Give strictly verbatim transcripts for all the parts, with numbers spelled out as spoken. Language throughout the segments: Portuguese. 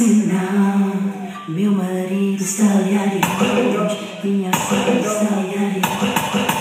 assim não. Meu marido está ali ali longe, minha sogra está ali ali longe.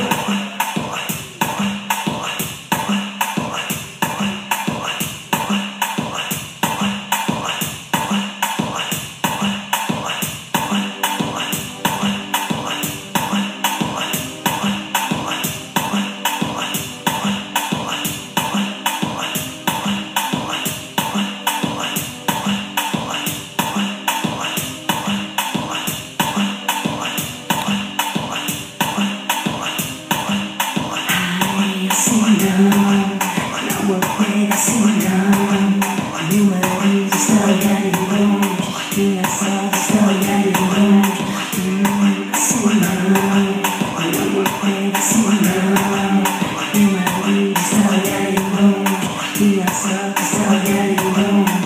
Não aguenta assim não. Meu marido está olhando longe, minha sogra está olhando longe. Hum, assim não. Não aguenta assim não. Meu marido está olhando longe, minha sogra está olhando longe.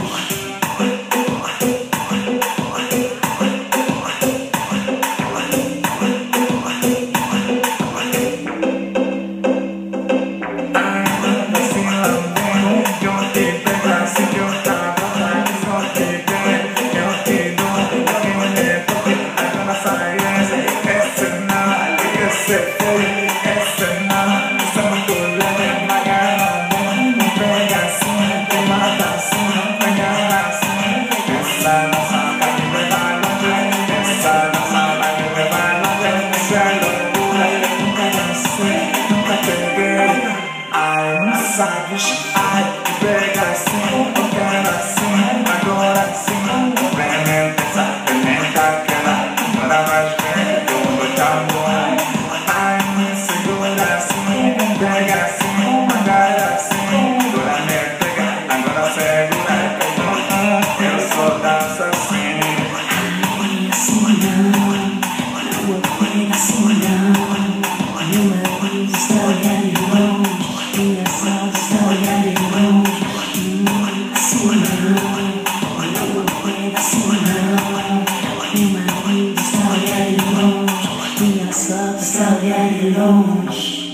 Sabes, ai, pega assim, eu quero assim, agora sim. Experimenta essa, experimenta aquela, agora vai ver, tudo tá bom. Ai, me segura assim, pega assim, agora sim. Agora me pega, agora segura, que eu sou dança assim. Ai, assim não, não aguenta assim não. Meu marido está olhando longe, minha sogra está olhando longe. Hum, assim não, não aguenta assim não. Meu marido está olhando longe, minha sogra está olhando longe.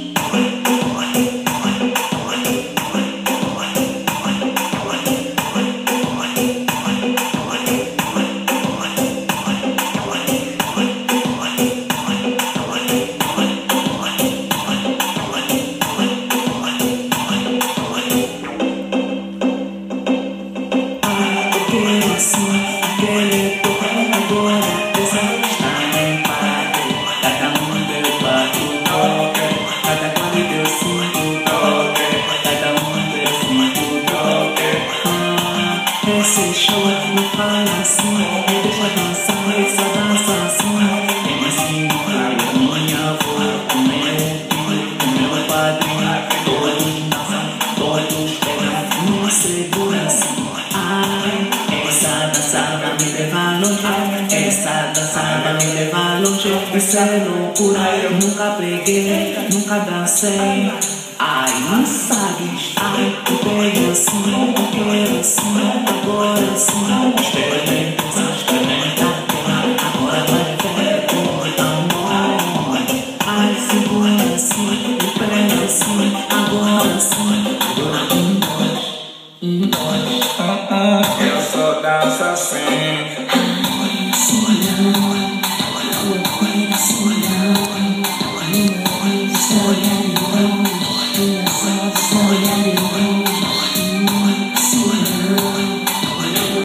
Aquele toque agora pesa, está em parte. Cada um deu para o toque, cada quando eu sinto o toque, cada um eu sinto o toque. Ah, esse show me fala assim, me deixa dançar, essa dança assim. Tem assim a minha avó, o meu tio, o meu padrinho, todos dançam, todos pegam, me segura assim. Ai, essa dança vai me levar longe, essa dança vai me levar longe. Isso é loucura, eu nunca preguei, nunca dancei. Ai, não sabes, ai, eu pego assim, eu quero assim, agora sim. Experimenta, experimenta, agora vai ver como tá bom. Ai, segura assim, eu pego assim, agora sim, agora em nós, em nós. Eu sou dança assim.